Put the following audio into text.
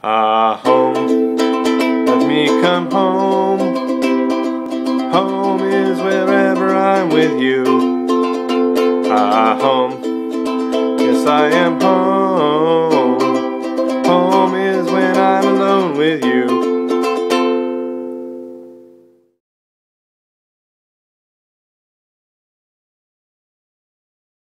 Ah, home, let me come home. Home is wherever I'm with you. Ah, home, yes I am home.